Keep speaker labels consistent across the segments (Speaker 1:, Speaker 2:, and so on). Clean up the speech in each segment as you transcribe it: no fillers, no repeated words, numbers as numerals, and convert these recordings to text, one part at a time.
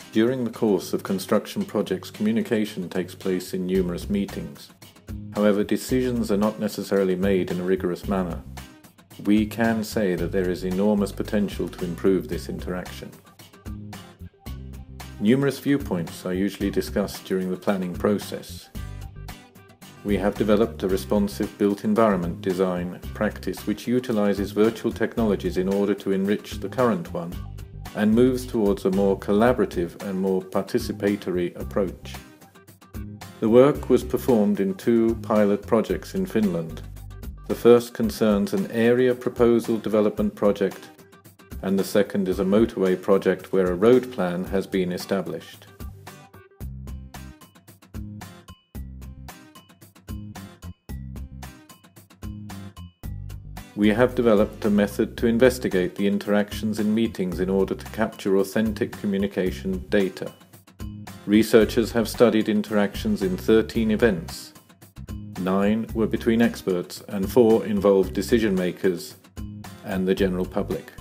Speaker 1: During the course of construction projects, communication takes place in numerous meetings. However, decisions are not necessarily made in a rigorous manner. We can say that there is enormous potential to improve this interaction. Numerous viewpoints are usually discussed during the planning process. We have developed a responsive built environment design practice which utilizes virtual technologies in order to enrich the current one and moves towards a more collaborative and more participatory approach. The work was performed in 2 pilot projects in Finland. The first concerns an area proposal development project, and the second is a motorway project where a road plan has been established. We have developed a method to investigate the interactions in meetings in order to capture authentic communication data. Researchers have studied interactions in 13 events. 9 were between experts and 4 involved decision makers and the general public.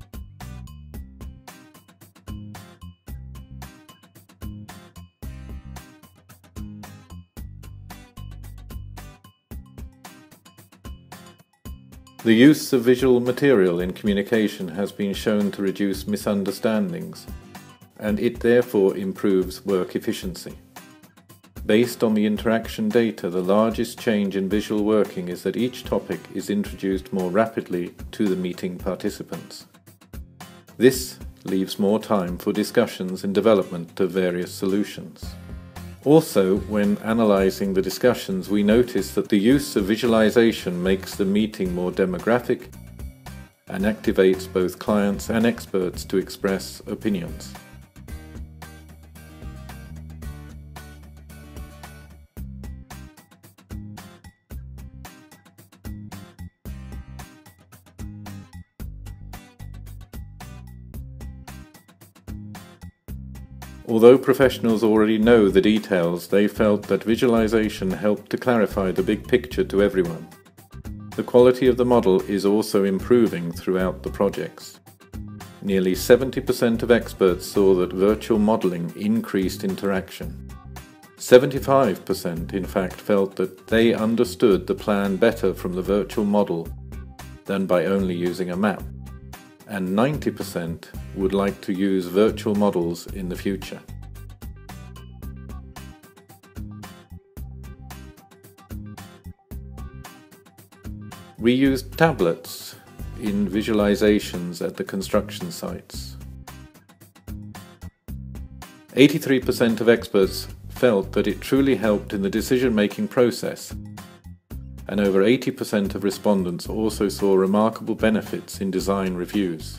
Speaker 1: The use of visual material in communication has been shown to reduce misunderstandings, and it therefore improves work efficiency. Based on the interaction data, the largest change in visual working is that each topic is introduced more rapidly to the meeting participants. This leaves more time for discussions and development of various solutions. Also, when analyzing the discussions, we notice that the use of visualization makes the meeting more demographic and activates both clients and experts to express opinions. Although professionals already know the details, they felt that visualization helped to clarify the big picture to everyone. The quality of the model is also improving throughout the projects. Nearly 70% of experts saw that virtual modeling increased interaction. 75% in fact felt that they understood the plan better from the virtual model than by only using a map. And 90% would like to use virtual models in the future. We used tablets in visualizations at the construction sites. 83% of experts felt that it truly helped in the decision-making process, and over 80% of respondents also saw remarkable benefits in design reviews.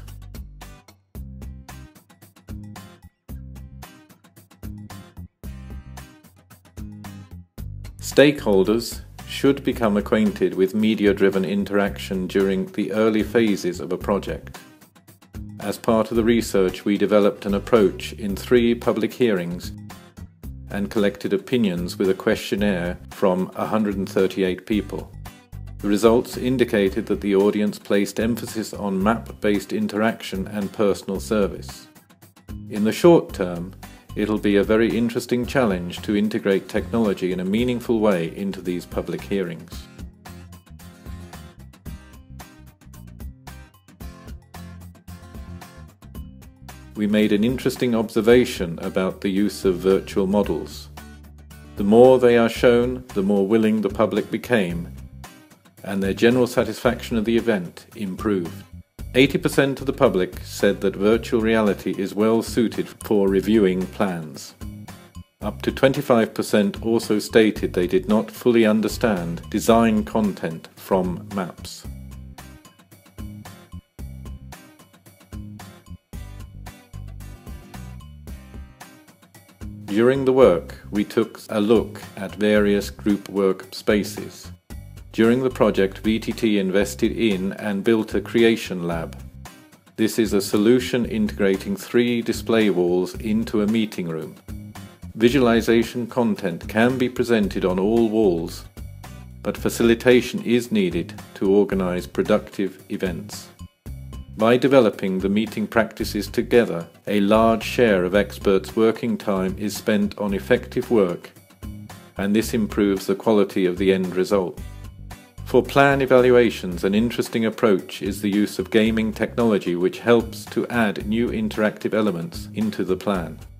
Speaker 1: Stakeholders should become acquainted with media-driven interaction during the early phases of a project. As part of the research, we developed an approach in 3 public hearings and collected opinions with a questionnaire from 138 people. The results indicated that the audience placed emphasis on map-based interaction and personal service. In the short term, it'll be a very interesting challenge to integrate technology in a meaningful way into these public hearings. We made an interesting observation about the use of virtual models. The more they are shown, the more willing the public became, and their general satisfaction of the event improved. 80% of the public said that virtual reality is well suited for reviewing plans. Up to 25% also stated they did not fully understand design content from maps. During the work, we took a look at various group work spaces. During the project, VTT invested in and built a creation lab. This is a solution integrating 3 display walls into a meeting room. Visualization content can be presented on all walls, but facilitation is needed to organize productive events. By developing the meeting practices together, a large share of experts' working time is spent on effective work, and this improves the quality of the end result. For plan evaluations, an interesting approach is the use of gaming technology, which helps to add new interactive elements into the plan.